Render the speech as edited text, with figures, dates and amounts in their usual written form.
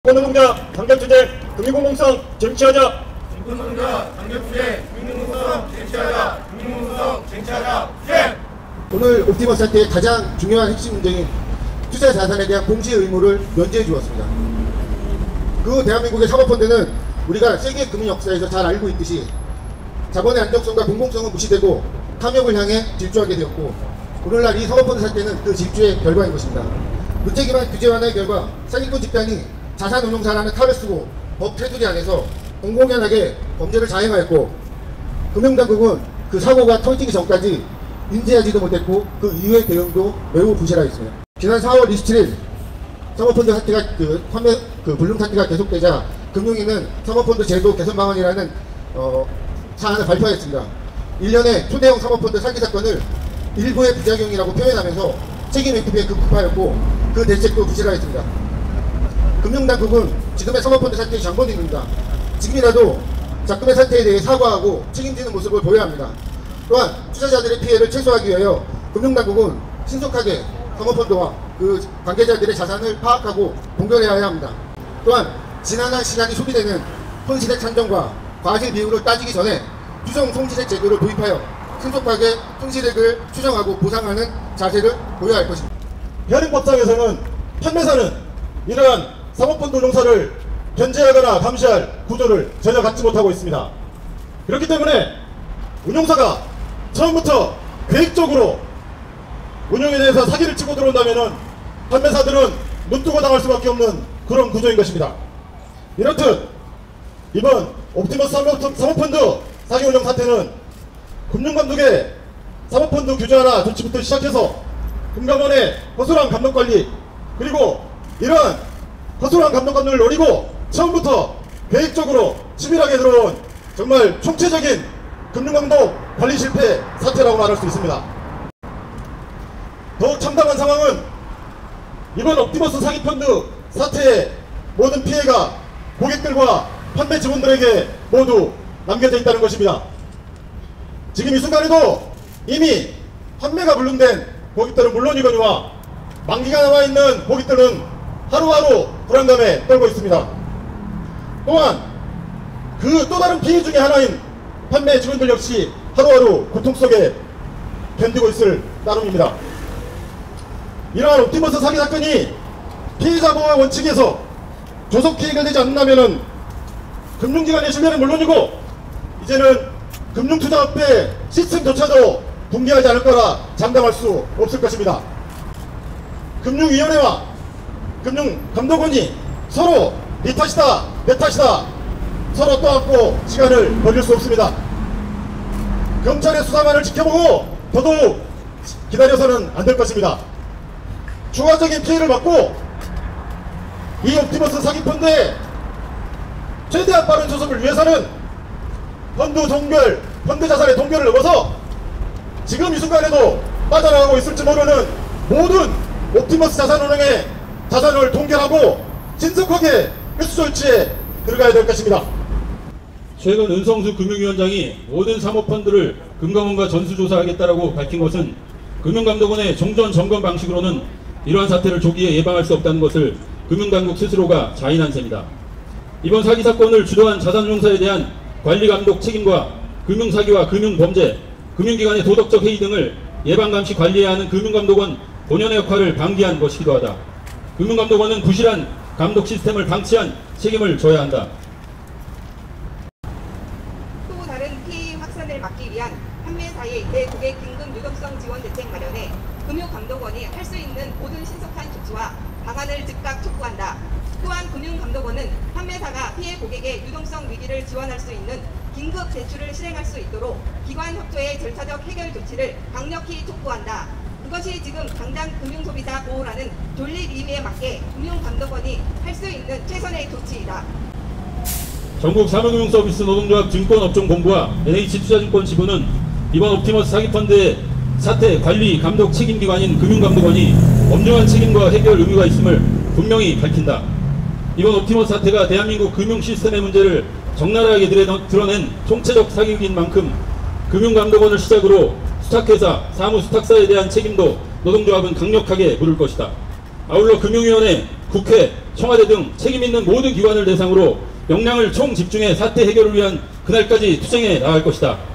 인권노동자 단결투쟁 금융공공성 쟁취하자. 인권노동자 단결투쟁 금융공공성 쟁취하자. 금융공공성 쟁취하자. 예! 오늘 옵티머스 사태의 가장 중요한 핵심 문제인 투자 자산에 대한 공시 의무를 면제해 주었습니다. 그 대한민국의 사모펀드는 우리가 세계 금융 역사에서 잘 알고 있듯이 자본의 안정성과 공공성은 무시되고 탐욕을 향해 질주하게 되었고, 오늘날 이 사모펀드 사태는 그 질주의 결과인 것입니다. 무책임한 규제 완화의 결과 사기꾼 집단이 자산운용사라는 탑을 쓰고 법 테두리 안에서 공공연하게 범죄를 자행하였고, 금융당국은 그 사고가 터지기 전까지 인지하지도 못했고 그 이후의 대응도 매우 부실하였습니다. 지난 4월 27일 사모펀드 사태가 불능 사태가 계속되자 금융위는 사모펀드 제도 개선 방안이라는 사안을 발표하였습니다. 1년에 초대형 사모펀드 사기 사건을 일부의 부작용이라고 표현하면서 책임 회피에 급급하였고 그 대책도 부실하였습니다. 금융당국은 지금의 사모펀드 사태의 장본인입니다. 지금이라도 작금의 사태에 대해 사과하고 책임지는 모습을 보여야 합니다. 또한 투자자들의 피해를 최소화하기 위하여 금융당국은 신속하게 사모펀드와 그 관계자들의 자산을 파악하고 동결해야 합니다. 또한 지난한 시간이 소비되는 손실액 산정과 과실 비율을 따지기 전에 추정 손실액 제도를 도입하여 신속하게 손실액을 추정하고 보상하는 자세를 보여야 할 것입니다. 현행법상에서는 판매사는 이러한 사모펀드 운용사를 견제하거나 감시할 구조를 전혀 갖지 못하고 있습니다. 그렇기 때문에 운용사가 처음부터 계획적으로 운용에 대해서 사기를 치고 들어온다면 판매사들은 눈뜨고 당할 수밖에 없는 그런 구조인 것입니다. 이렇듯 이번 옵티머스 사모펀드 사기 운용 사태는 금융감독의 사모펀드 규제 완화 조치부터 시작해서 금감원의 허술한 감독관리, 그리고 이러한 허술한 감독관리를 노리고 처음부터 계획적으로 치밀하게 들어온 정말 총체적인 금융감독 관리 실패 사태라고 말할 수 있습니다. 더욱 참담한 상황은 이번 옵티머스 사기펀드 사태의 모든 피해가 고객들과 판매 직원들에게 모두 남겨져 있다는 것입니다. 지금 이 순간에도 이미 판매가 불능된 고객들은 물론이거니와 만기가 남아있는 고객들은 하루하루 불안감에 떨고 있습니다. 또한 그 또 다른 피해 중에 하나인 판매 직원들 역시 하루하루 고통 속에 견디고 있을 따름입니다. 이러한 옵티머스 사기 사건이 피해자 보호 원칙에서 조속히 해결되지 않는다면 금융기관의 신뢰는 물론이고 이제는 금융투자업계 시스템조차도 붕괴하지 않을 거라 장담할 수 없을 것입니다. 금융위원회와 금융감독원이 서로 네 탓이다 내 탓이다 서로 떠안고 시간을 벌릴 수 없습니다. 경찰의 수사만을 지켜보고 더더욱 기다려서는 안 될 것입니다. 추가적인 피해를 받고 이 옵티머스 사기펀드의 최대한 빠른 수습을 위해서는 펀드 자산의 동결을 넘어서 지금 이 순간에도 빠져나가고 있을지 모르는 모든 옵티머스 자산운용의 자산을 동결하고 신속하게 회수 조치에 들어가야 될 것입니다. 최근 은성수 금융위원장이 모든 사모펀드를 금감원과 전수조사하겠다라고 밝힌 것은 금융감독원의 종전 점검 방식으로는 이러한 사태를 조기에 예방할 수 없다는 것을 금융당국 스스로가 자인한 셈이다. 이번 사기 사건을 주도한 자산운용사에 대한 관리감독 책임과 금융사기와 금융범죄, 금융기관의 도덕적 해이 등을 예방감시 관리해야 하는 금융감독원 본연의 역할을 방기한 것이기도 하다. 금융감독원은 부실한 감독 시스템을 방치한 책임을 져야 한다. 또 다른 피해 확산을 막기 위한 판매사의 대고객 긴급 유동성 지원 대책 마련에 금융감독원이 할 수 있는 모든 신속한 조치와 방안을 즉각 촉구한다. 또한 금융감독원은 판매사가 피해 고객의 유동성 위기를 지원할 수 있는 긴급 대출을 실행할 수 있도록 기관 협조의 절차적 해결 조치를 강력히 촉구한다. 그것이 지금 당장 금융소비자 보호라는 존립 의미에 맞게 금융감독원이 할 수 있는 최선의 조치이다. 전국 사무금융서비스 노동조합 증권업종본부와 NH투자증권 지부는 이번 옵티머스 사기펀드의 사태 관리 감독 책임기관인 금융감독원이 엄중한 책임과 해결 의무가 있음을 분명히 밝힌다. 이번 옵티머스 사태가 대한민국 금융 시스템의 문제를 적나라하게 드러낸 총체적 사기인 만큼 금융감독원을 시작으로 수탁회사, 사무수탁사에 대한 책임도 노동조합은 강력하게 물을 것이다. 아울러 금융위원회 국회, 청와대 등 책임있는 모든 기관을 대상으로 역량을 총 집중해 사태 해결을 위한 그날까지 투쟁해 나갈 것이다.